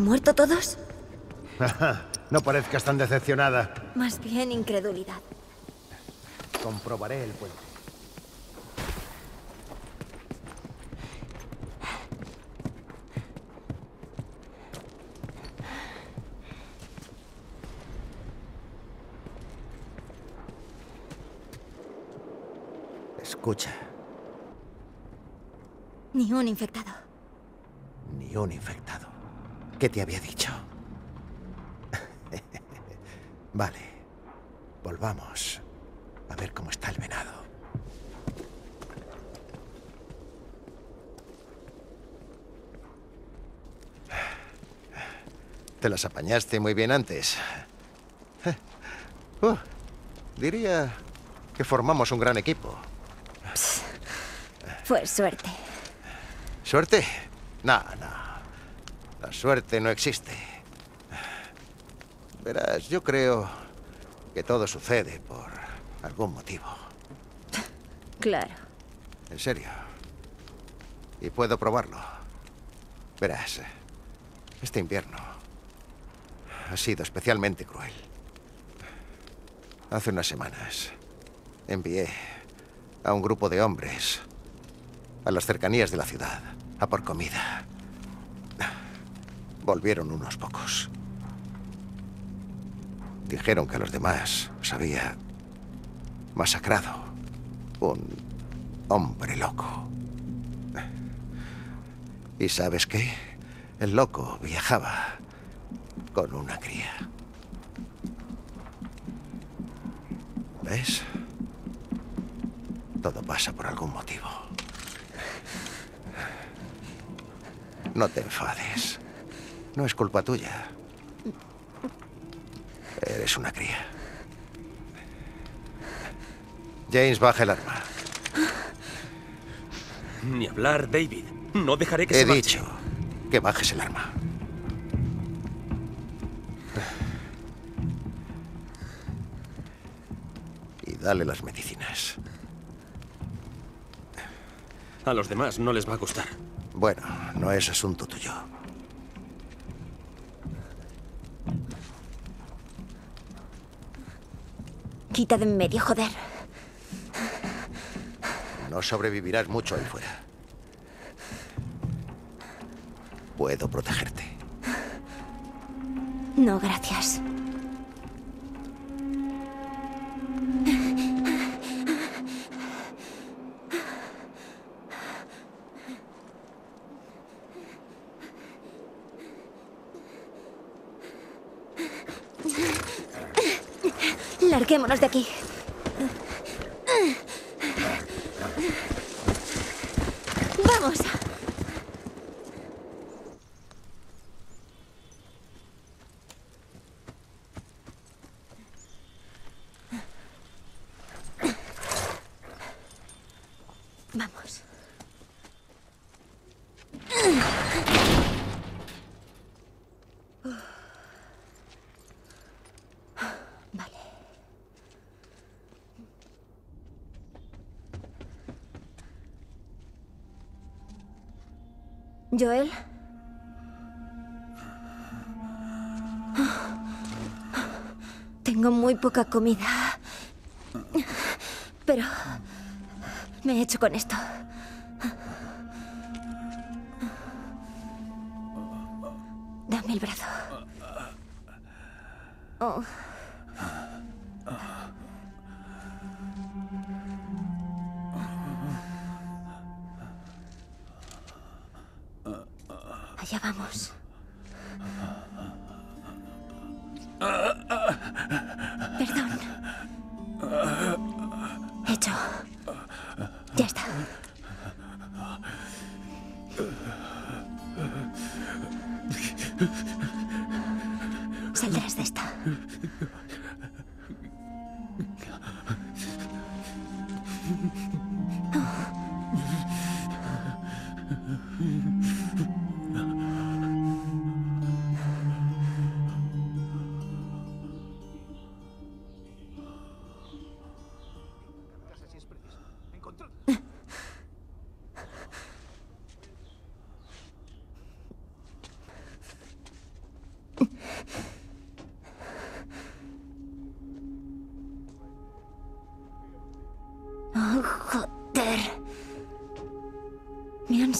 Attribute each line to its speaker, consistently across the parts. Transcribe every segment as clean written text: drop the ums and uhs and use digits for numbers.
Speaker 1: muerto todos?
Speaker 2: No parezcas tan decepcionada.
Speaker 1: Más bien incredulidad.
Speaker 2: Comprobaré el puente. Escucha.
Speaker 1: Ni un infectado.
Speaker 2: Ni un infectado. ¿Qué te había dicho? Vale. Volvamos a ver cómo está el venado. Te las apañaste muy bien antes. Diría que formamos un gran equipo.
Speaker 1: Fue suerte.
Speaker 2: ¿Suerte? No, no. La suerte no existe. Verás, yo creo que todo sucede por algún motivo.
Speaker 1: Claro.
Speaker 2: En serio. Y puedo probarlo. Verás, este invierno ha sido especialmente cruel. Hace unas semanas envié a un grupo de hombres a las cercanías de la ciudad a por comida. Volvieron unos pocos. Dijeron que a los demás los había masacrado un hombre loco. ¿Y sabes qué? El loco viajaba con una cría. ¿Ves? Todo pasa por algún motivo. No te enfades. No es culpa tuya. Eres una cría. James, baja el arma.
Speaker 3: Ni hablar, David. No dejaré que se
Speaker 2: He
Speaker 3: marche.
Speaker 2: dicho que bajes el arma. Y dale las medicinas.
Speaker 3: A los demás no les va a gustar.
Speaker 2: Bueno, no es asunto tuyo.
Speaker 1: Quita de en medio, joder.
Speaker 2: No sobrevivirás mucho ahí fuera. Puedo protegerte.
Speaker 1: No, gracias. Larguémonos de aquí. ¡Vamos! Vamos. Vale. ¿Joel? Tengo muy poca comida. Pero me he hecho con esto. Dame el brazo. Oh. Allá vamos. Perdón. Hecho. Ya está. Saldrás de esta.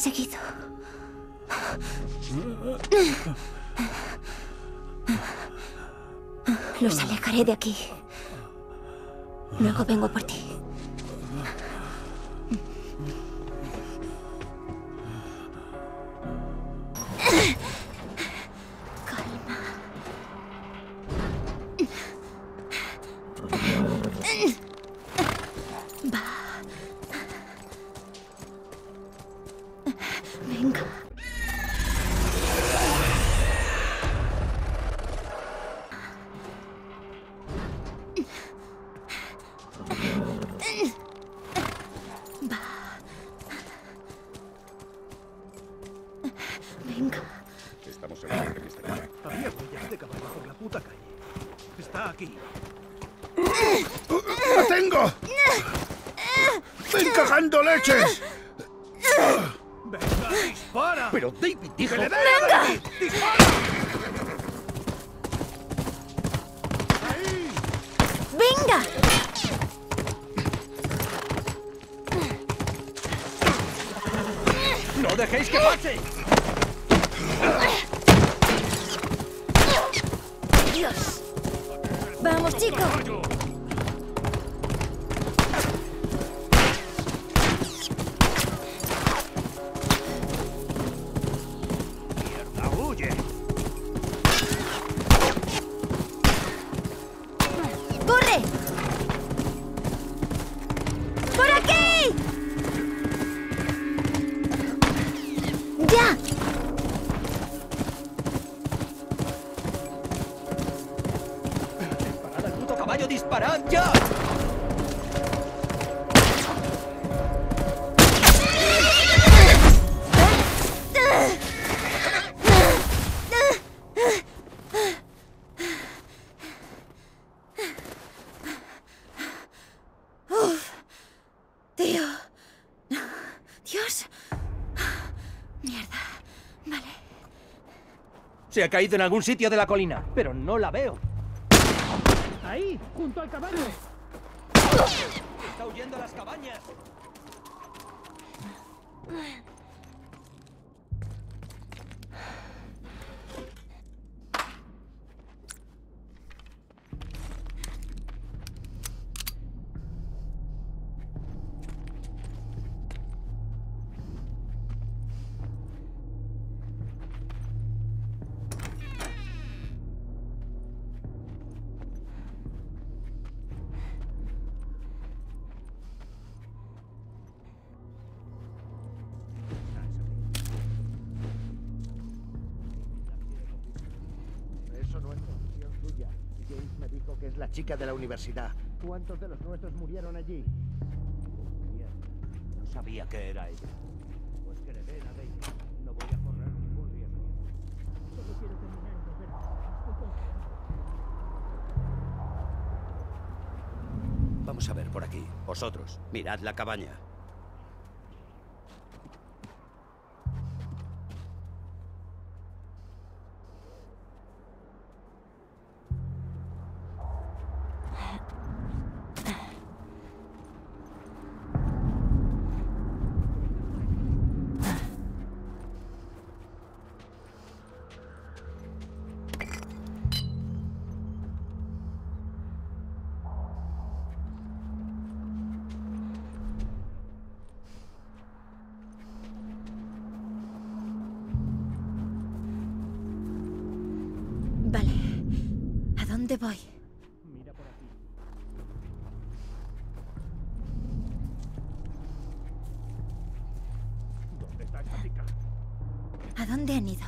Speaker 1: seguido. Los alejaré de aquí. Luego vengo por ti. Calma. Va. Venga. Va. Venga.
Speaker 4: Estamos seguros de que estará aquí.
Speaker 5: Había huellas de caballo por la puta calle. Está aquí.
Speaker 4: ¡La tengo! ¡Ven cagando leches!
Speaker 5: ¡Venga, dispara!
Speaker 4: Pero David dijo...
Speaker 5: ¡Que le dé a David! ¡Dispara! ¡Ahí!
Speaker 1: ¡Venga!
Speaker 3: ¡No dejéis que pase!
Speaker 1: ¡Dios! ¡Vamos, chicos!
Speaker 5: ¡Caballo! ¡Mierda, huye!
Speaker 1: ¡Corre! ¡Por aquí! ¡Ya!
Speaker 3: ¡Parad al puto caballo! ¡Disparad ya!
Speaker 1: Tío. Dios. Mierda. Vale.
Speaker 3: Se ha caído en algún sitio de la colina, pero no la veo.
Speaker 5: ¡Ahí! ¡Junto al caballo!
Speaker 3: ¡Está huyendo a las cabañas!
Speaker 6: Eso no es decisión suya. James me dijo que es la chica de la universidad. ¿Cuántos de los nuestros murieron allí? Mierda.
Speaker 3: No sabía que era ella.
Speaker 6: Pues que le den a David. No voy a correr ningún riesgo. Solo quiero terminar y volver. Estoy congelado.
Speaker 7: Vamos a ver por aquí. Vosotros, mirad la cabaña.
Speaker 1: Vale. ¿A dónde voy?
Speaker 5: Mira por aquí. ¿Dónde está esta chica?
Speaker 1: ¿A dónde han ido?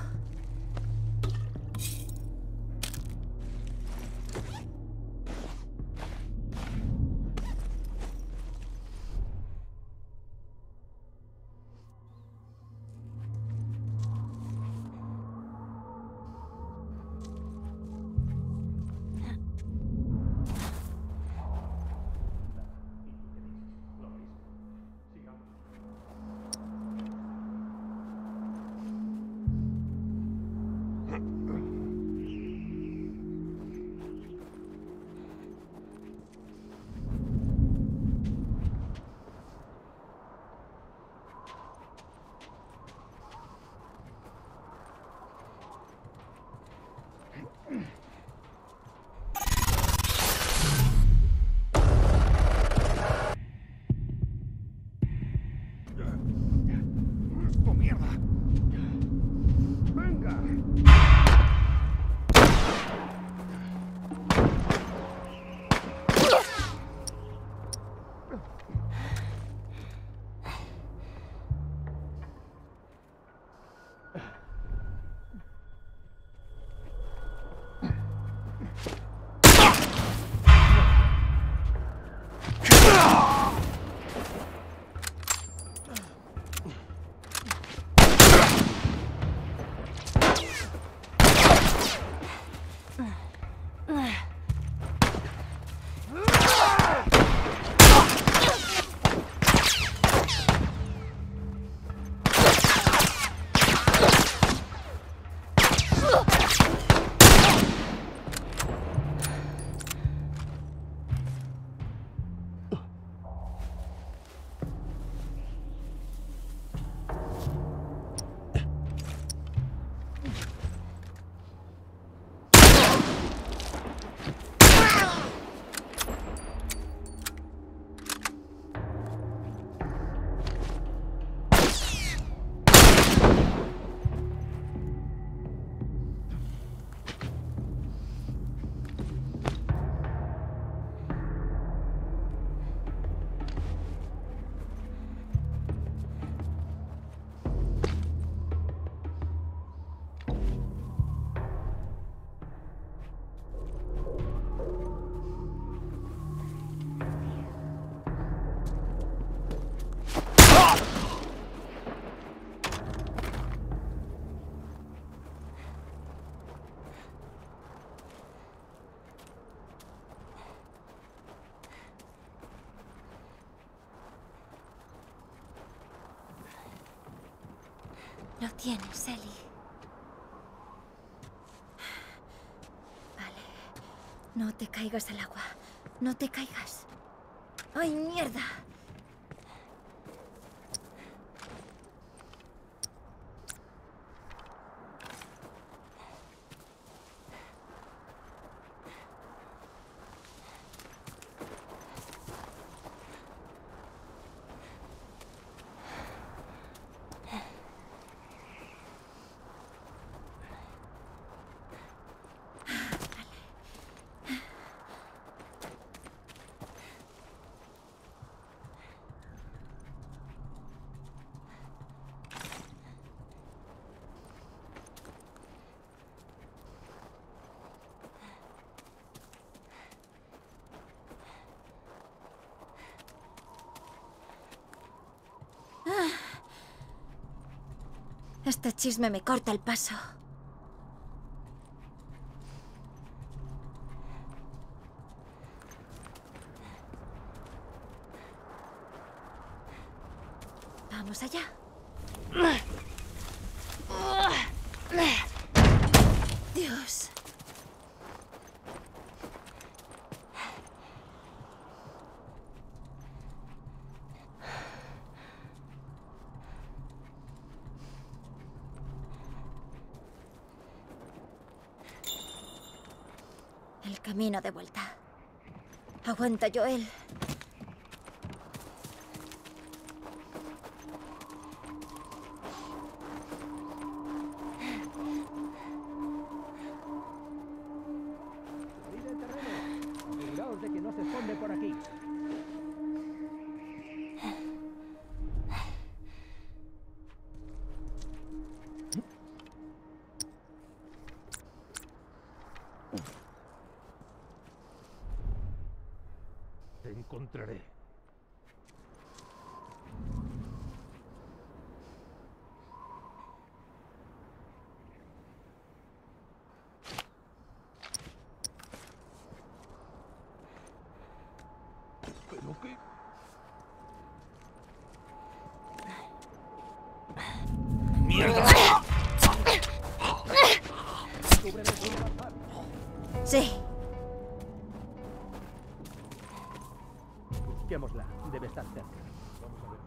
Speaker 1: Lo tienes, Ellie. Vale. No te caigas al agua. No te caigas. ¡Ay, mierda! Este chisme me corta el paso. Vamos allá. Dios. El camino de vuelta. Aguanta, Joel.
Speaker 6: Salid del terreno. Aseguraos de que no se esconde por aquí. Te encontraré. ¿Pero qué?
Speaker 1: Sí.
Speaker 6: Busquémosla. Debe estar cerca. Vamos a ver.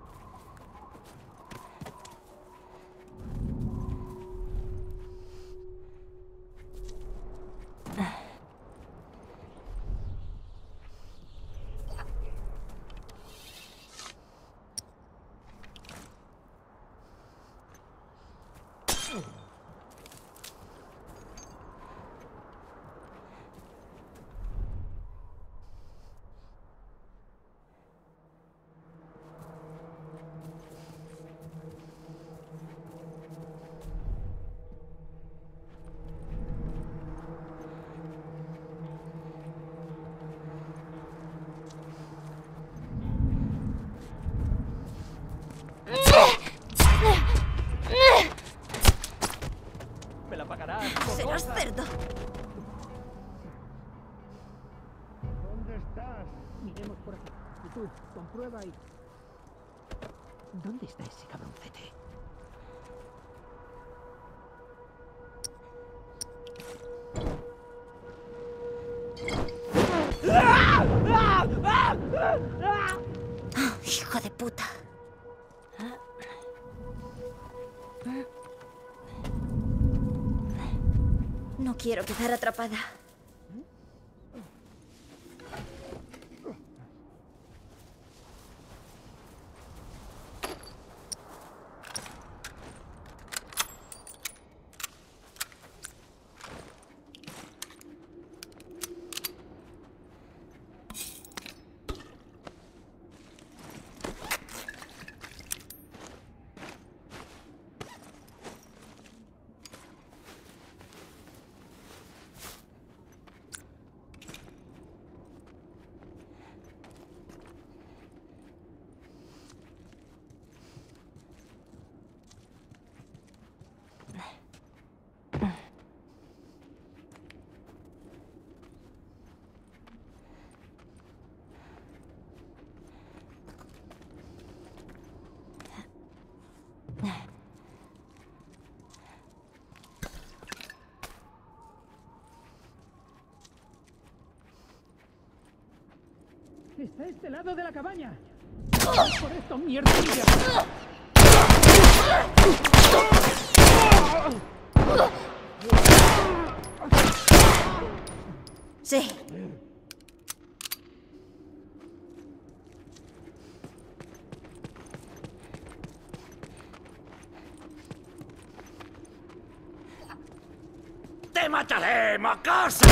Speaker 6: Me la pagarás.
Speaker 1: Serás cerdo.
Speaker 6: ¿Dónde estás? Miremos por aquí. Y tú, comprueba y... ¿Dónde está ese cabroncete?
Speaker 1: Hijo de puta. No quiero quedar atrapada.
Speaker 6: Está a este lado de la cabaña. Por esto, mierda.
Speaker 1: Sí.
Speaker 7: ¡Te mataré, mocoso!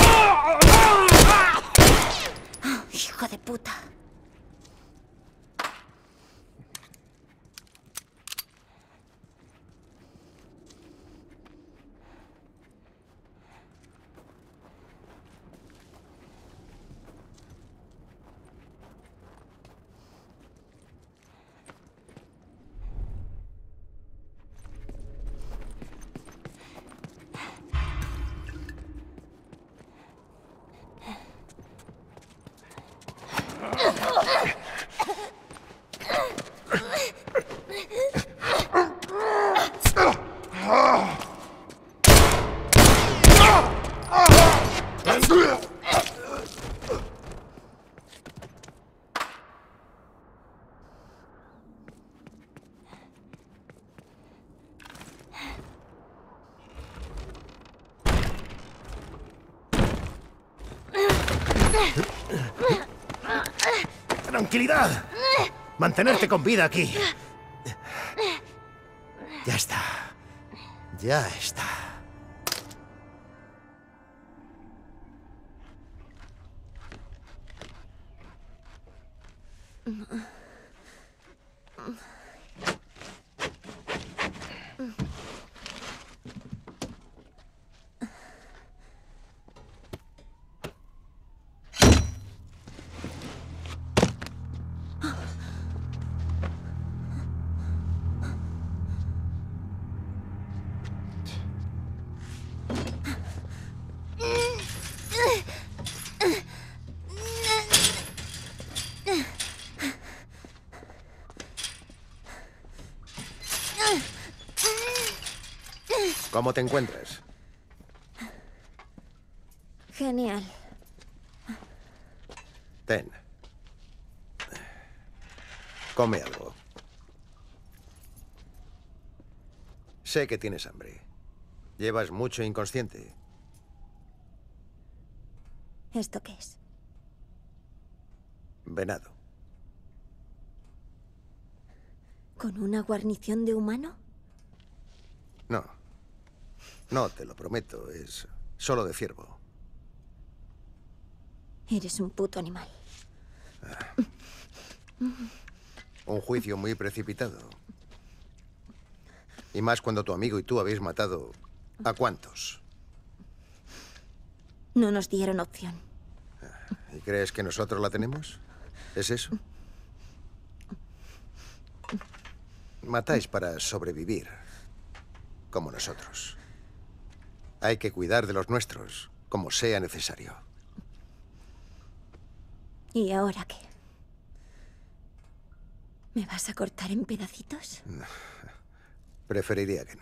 Speaker 1: Hijo de puta.
Speaker 2: ¡Tranquilidad! Mantenerte con vida aquí. Ya está. Ya está. ¿Cómo te encuentras?
Speaker 1: Genial.
Speaker 2: Ten. Come algo. Sé que tienes hambre. Llevas mucho inconsciente.
Speaker 1: ¿Esto qué es?
Speaker 2: Venado.
Speaker 1: ¿Con una guarnición de humano?
Speaker 2: No. No, te lo prometo. Es solo de ciervo.
Speaker 1: Eres un puto animal.
Speaker 2: Un juicio muy precipitado. Y más cuando tu amigo y tú habéis matado... ¿A cuántos?
Speaker 1: No nos dieron opción.
Speaker 2: ¿Y crees que nosotros la tenemos? ¿Es eso? Matáis para sobrevivir, como nosotros. Hay que cuidar de los nuestros, como sea necesario.
Speaker 1: ¿Y ahora qué? ¿Me vas a cortar en pedacitos?
Speaker 2: Preferiría que no.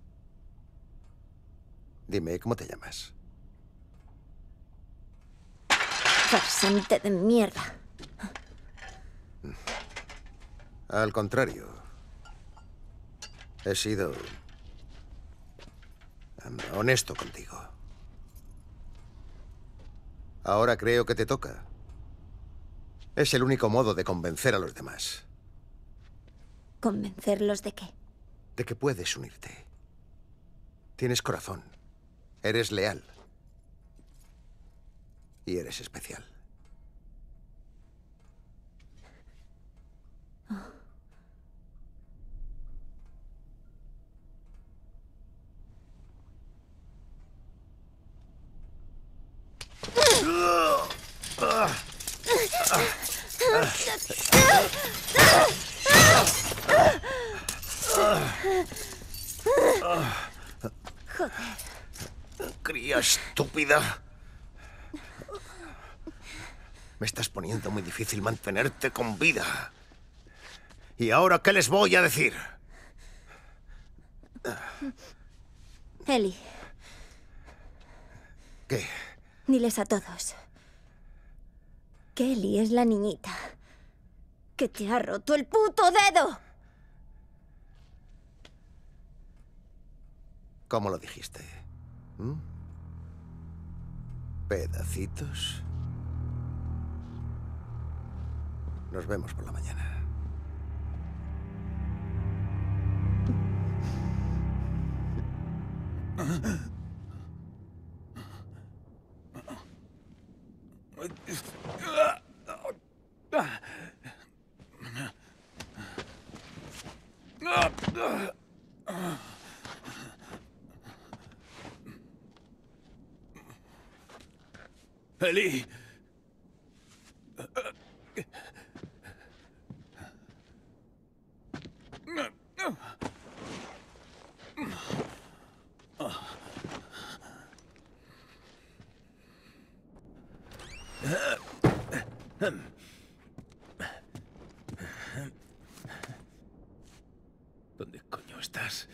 Speaker 2: Dime, ¿cómo te llamas?
Speaker 1: Farsante de mierda.
Speaker 2: Al contrario. He sido... honesto contigo. Ahora creo que te toca. Es el único modo de convencer a los demás.
Speaker 1: ¿Convencerlos de qué?
Speaker 2: De que puedes unirte. Tienes corazón. Eres leal. Y eres especial. Cría estúpida. Me estás poniendo muy difícil mantenerte con vida. ¿Y ahora qué les voy a decir?
Speaker 1: Eli,
Speaker 2: ¿Qué?
Speaker 1: diles a todos. Kelly es la niñita que te ha roto el puto dedo.
Speaker 2: ¿Cómo lo dijiste? ¿Mm? ¿Pedacitos? Nos vemos por la mañana.
Speaker 7: Eli. ¿Dónde coño estás?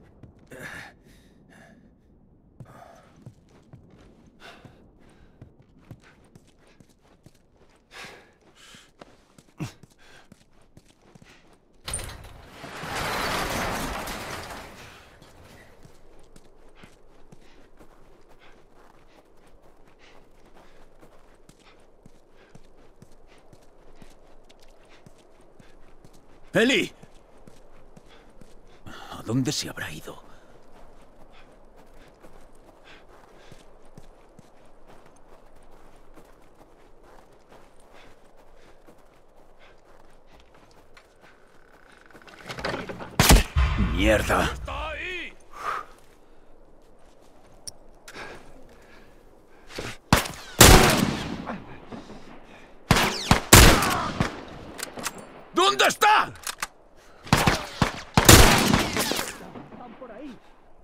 Speaker 7: ¡Eli! ¿A dónde se habrá ido? ¡Mierda! ¡Está ahí! ¿Dónde está?
Speaker 6: Están por ahí.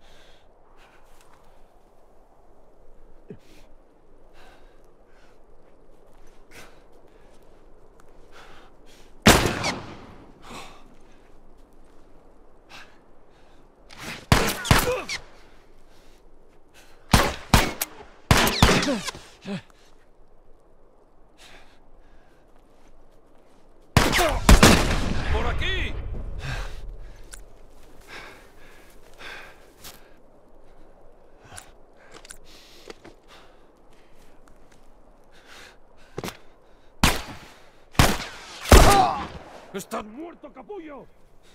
Speaker 7: ¡Por aquí! ¡Estás muerto, capullo!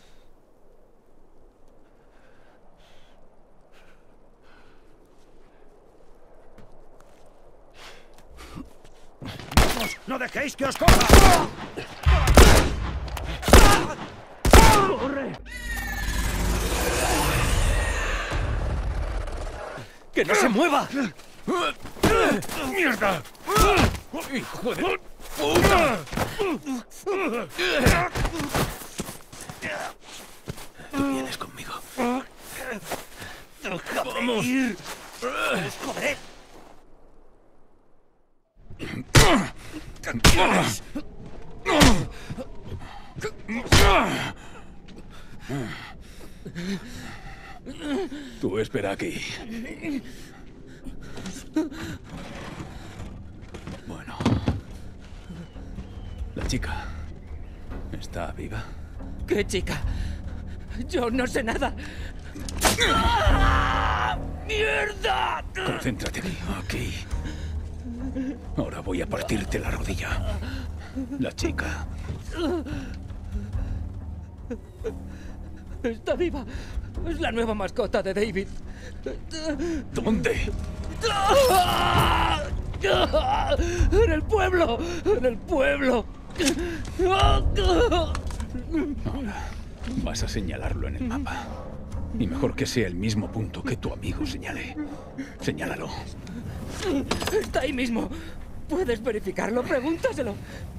Speaker 5: ¡Vamos! ¡No dejéis que os coja! ¡Corre!
Speaker 3: ¡Que no se mueva!
Speaker 7: ¡Mierda! ¡Hijo de puta! Tú vienes conmigo. ¡Vamos!
Speaker 3: ¡Joder!
Speaker 7: ¡Canciones! Tú espera aquí. Bueno. La chica está viva.
Speaker 3: ¿Qué chica? Yo no sé nada. ¡Mierda!
Speaker 7: Concéntrate aquí. Ahora voy a partirte la rodilla. La chica.
Speaker 3: Está viva. Es la nueva mascota de David.
Speaker 7: ¿Dónde?
Speaker 3: ¡En el pueblo! ¡En el pueblo!
Speaker 7: Ahora vas a señalarlo en el mapa. Y mejor que sea el mismo punto que tu amigo señale. Señálalo.
Speaker 3: Está ahí mismo. ¿Puedes verificarlo? Pregúntaselo.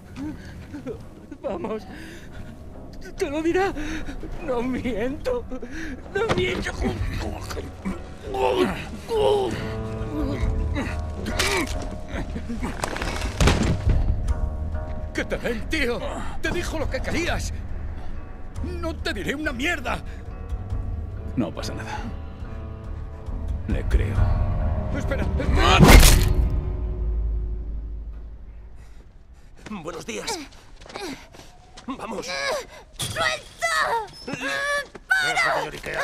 Speaker 3: Vamos. Te lo dirá. No miento. No miento.
Speaker 7: ¡Que te ven, tío! ¡Te dijo lo que querías! ¡No te diré una mierda! No pasa nada. Le creo. ¡Espera!
Speaker 8: Buenos días. Vamos.
Speaker 1: ¡Suelta!
Speaker 4: Déjate lloriquear.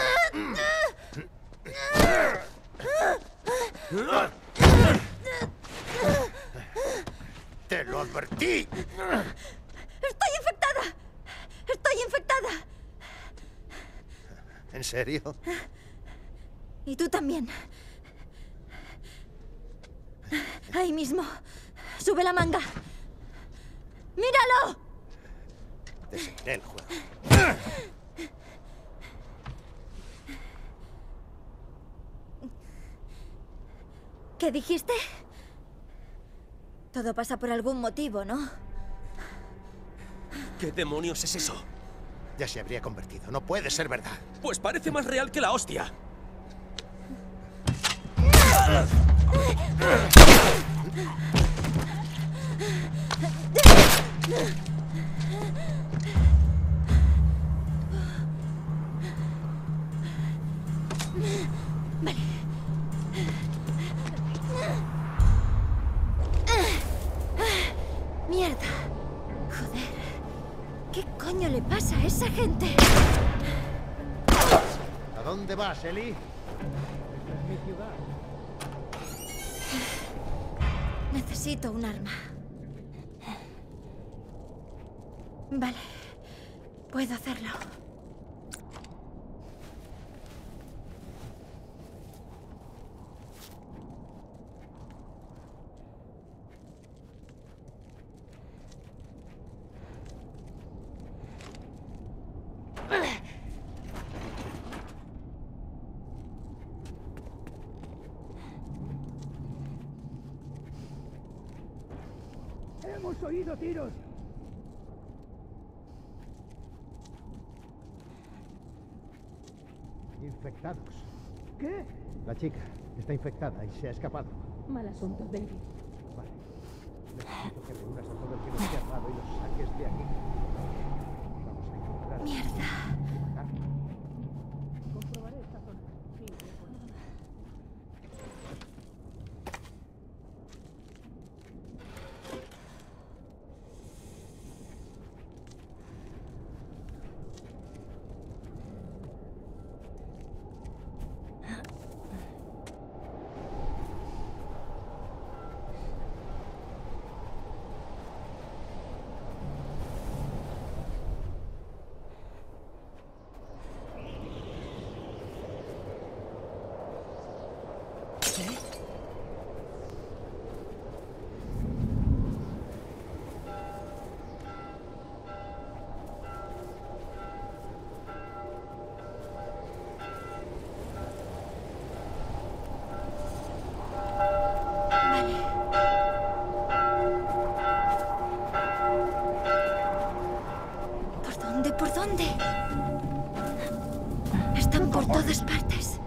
Speaker 4: ¡Te lo advertí!
Speaker 1: ¡Estoy infectada! ¡Estoy infectada!
Speaker 2: ¿En serio?
Speaker 1: Y tú también. Ahí mismo. Sube la manga. ¡Míralo!
Speaker 2: Te seguiré el juego.
Speaker 1: ¿Qué dijiste? Todo pasa por algún motivo, ¿no?
Speaker 8: ¿Qué demonios es eso?
Speaker 2: Ya se habría convertido. No puede ser verdad.
Speaker 8: Pues parece más real que la hostia.
Speaker 1: Vale. Mierda. Joder. ¿Qué coño le pasa a esa gente?
Speaker 2: ¿A dónde vas, Ellie?
Speaker 6: Esta es mi ciudad.
Speaker 1: Necesito un arma. Vale. Puedo hacerlo.
Speaker 6: ¡Hemos oído tiros!
Speaker 9: Infectados.
Speaker 6: ¿Qué?
Speaker 9: La chica está infectada y se ha escapado.
Speaker 10: Mal asunto, David.
Speaker 9: Vale. Necesito que reúnas a todo el que nos esté armado y los saques de aquí. Vamos a encontrar.
Speaker 1: Mierda.
Speaker 6: Comprobaré esta zona. Sí, de acuerdo.
Speaker 1: ¿Por dónde? Están por todas partes.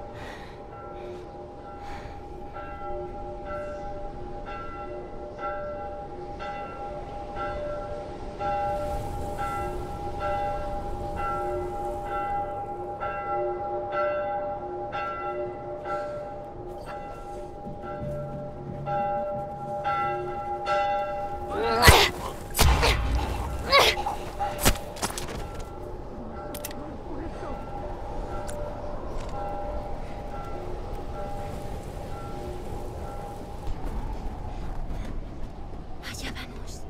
Speaker 1: Allá vamos.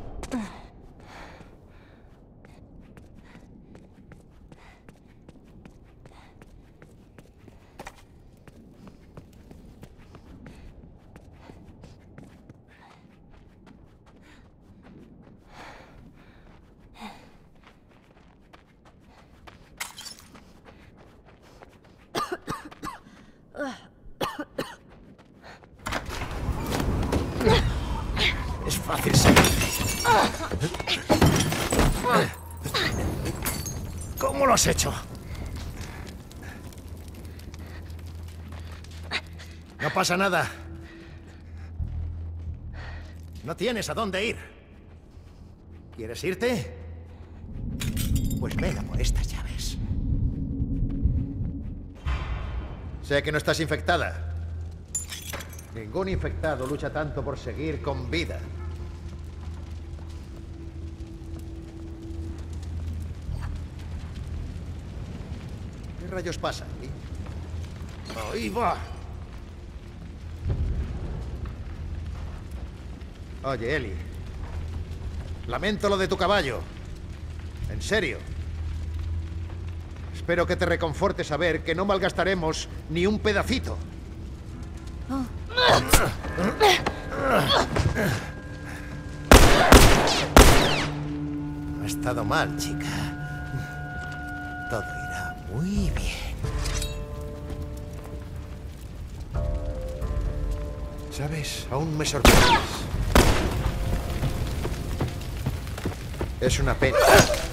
Speaker 2: Es fácil salir. ¿Cómo lo has hecho? No pasa nada. No tienes a dónde ir. ¿Quieres irte? Pues ven a por estas llaves. Sé que no estás infectada. Ningún infectado lucha tanto por seguir con vida. rayos pasa, Eli?
Speaker 4: Ahí va.
Speaker 2: Oye, Eli. Lamento lo de tu caballo. En serio. Espero que te reconforte saber que no malgastaremos ni un pedacito.
Speaker 1: Oh.
Speaker 2: No ha estado mal, chica. Todo irá muy bien. ¿Sabes? Aún me sorprendes. Es una pena.